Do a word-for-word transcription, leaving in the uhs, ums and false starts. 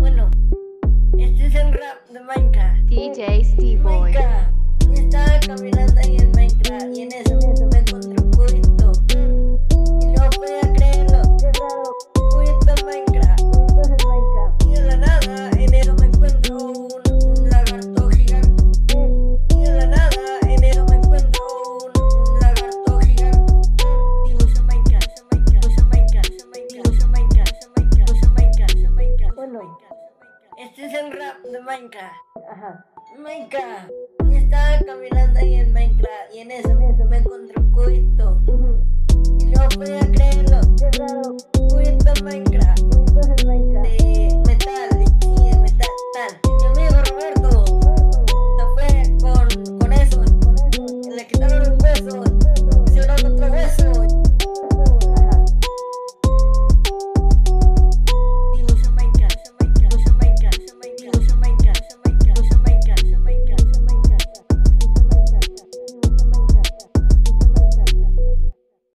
Bueno, este es el rap de Minecraft. D J Steve Boy. Minecraft. Yo estaba caminando ahí en Minecraft y en eso, en eso me encontré un cubito. Y no podía creerlo, qué raro. Cubito en Minecraft, cubitos en Minecraft. Y de la nada, en eso me encuentro un, un lagarto gigante. Y de la nada, en eso me encuentro un, un lagarto gigante. Y uso Minecraft, uso Minecraft, uso Minecraft, uso Minecraft, uso Minecraft, uso Minecraft, uso Minecraft, uso Minecraft. Bueno, este es el rap de Minecraft. Ajá. Minecraft. Yo estaba caminando ahí en Minecraft y en eso, en eso me encontré un cubito. Y no podía creerlo, qué raro. Cubito en Minecraft.